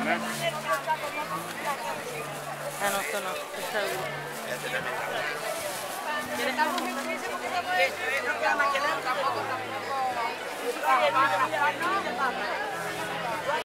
Ah, no, esto no. Está bien. Estamos en crisis porque no podemos... Tampoco.